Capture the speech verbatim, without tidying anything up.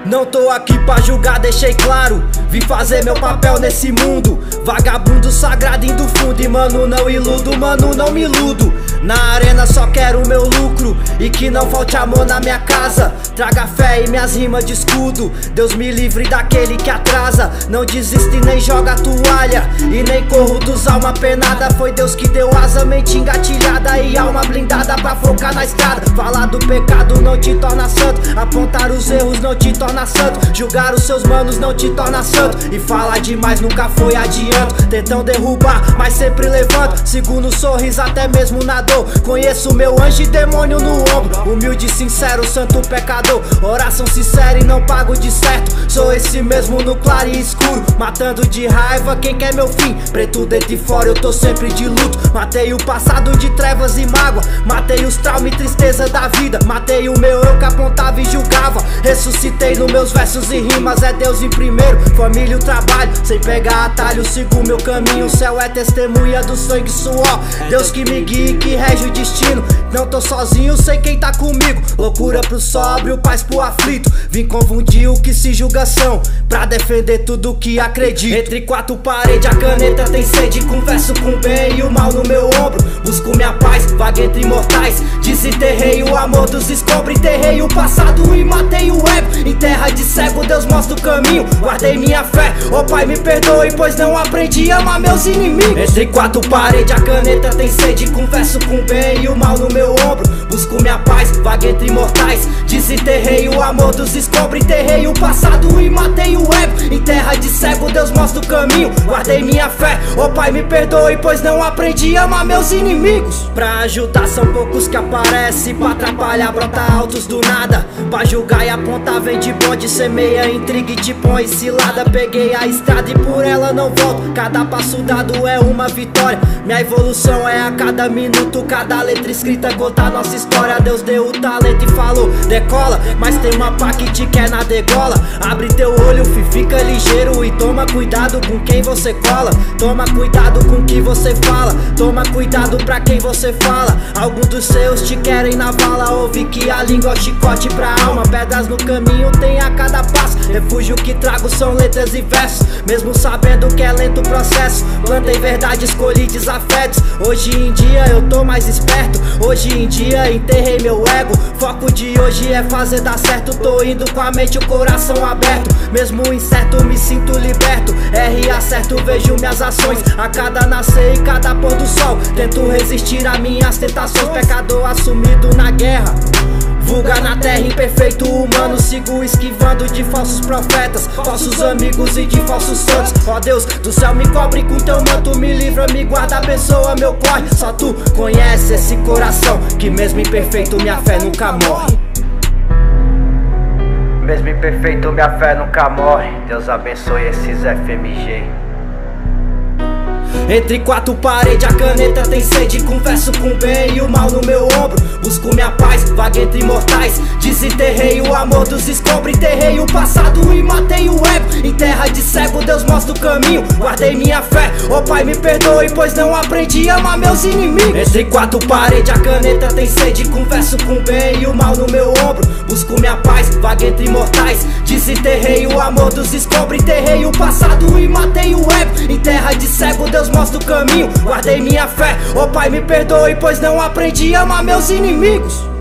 Não tô aqui pra julgar, deixei claro. Vim fazer meu papel nesse mundo. Vagabundo sagrado indo fundo. E mano, não iludo, mano, não me iludo. Na arena só quero meu lucro. E que não falte amor na minha casa. Traga fé e minhas rimas de escudo. Deus me livre daquele que atrasa. Não desiste e nem joga a toalha. E nem corro dos alma penada. Foi Deus que deu asa, mente engatilhada e alma blindada pra focar na estrada. Falar do pecado não te torna santo. Apontar os erros não te torna santo. Julgar os seus manos não te torna santo. E falar demais nunca foi adianto. Tentam derrubar, mas sempre levanto. Sigo no sorriso até mesmo na dor. Conheço meu anjo e demônio no ombro. Humilde, sincero, santo pecador. Oração sincera e não pago de certo. Sou esse mesmo no claro e escuro. Matando de raiva quem quer meu fim. Preto dentro e fora eu tô sempre de luto. Matei o passado de trevas e mágoa. Matei os traumas e tristeza da vida. Matei o meu eu que apontava e julgava. Ressuscitei nos meus versos e rimas. É Deus em primeiro, família e o trabalho. Sem pegar atalho, sigo meu caminho. O céu é testemunha do sangue e suor. Deus que me guia e que rege o destino. Não tô sozinho, sei quem tá comigo. Loucura pro sóbrio, paz pro aflito. Vim confundir o que se julgação pra defender tudo que acredito. Entre quatro paredes a caneta tem sede. Converso com o bem e o mal no meu ombro. Busco minha paz, vaga entre mortais. Desenterrei o amor dos escombros. Enterrei o passado e matei o ego. Em terra de cego Deus mostra o caminho. Guardei minha fé, ó Pai me perdoe, pois não aprendi a amar meus inimigos. Entre quatro paredes a caneta tem sede. Converso com o bem e o mal no meu ombro. Busco minha paz, vaga entre mortais. Desenterrei o amor dos escombros. Enterrei o passado e matei o ego. Em terra de cego Deus mostra o caminho. Guardei minha fé, ó Pai me perdoe, pois não aprendi a amar meus inimigos. Pra ajudar são poucos que aparecem. Pra atrapalhar brota altos do nada. Pra julgar e apontar vem de bonde. Semeia intriga e te põe cilada. Peguei a estrada e por ela não volto. Cada passo dado é uma vitória. Minha evolução é a cada minuto. Cada letra escrita conta nossa história. Deus deu o talento e falou decola. Mas tem uma pá que te quer na degola. Abre teu olho, fi, fica ligeiro. E toma cuidado com quem você cola. Toma cuidado com o que você fala. Toma cuidado pra quem você fala. Alguns dos seus te querem na vala. Ouve que a língua é chicote pra alma. Pedras no caminho tem a cada passo. Refúgio que trago são letras e versos. Mesmo sabendo que é lento o processo. Plantei verdade, escolhi desafetos. Hoje em dia eu tô mais esperto. Hoje em dia enterrei meu ego. Foco de hoje é fazer dar certo. Tô indo com a mente e o coração aberto. Mesmo incerto me sinto liberto. R acerto, vejo minhas ações. A cada nascer e cada pôr do sol. Tento resistir a minhas tentações. Pecador assumido na guerra. Vulga na terra imperfeito humano. Sigo esquivando de falsos profetas, falsos amigos e de falsos santos. Ó Deus do céu, me cobre com teu manto. Me livra, me guarda, abençoa meu corre. Só tu conhece esse coração. Que mesmo imperfeito minha fé nunca morre. Mesmo imperfeito minha fé nunca morre. Deus abençoe esses F M G. Entre quatro paredes a caneta tem sede. Converso com o bem e o mal no meu ombro. Busco minha paz, vaga entre mortais. Desenterrei o amor dos escombros. Enterrei o passado e matei o ego. Em terra de cego Deus mostra o caminho. Guardei minha fé, ó Pai me perdoe, pois não aprendi a amar meus inimigos. Entre quatro paredes a caneta tem sede. Converso com o bem e o mal no meu ombro. Busco minha paz, vaga entre mortais. Desenterrei o amor dos escombros. Enterrei o passado e matei o ego. Em terra de cego Deus mostra o caminho. Guardei minha fé, ó Pai me perdoe, pois não aprendi a amar meus inimigos.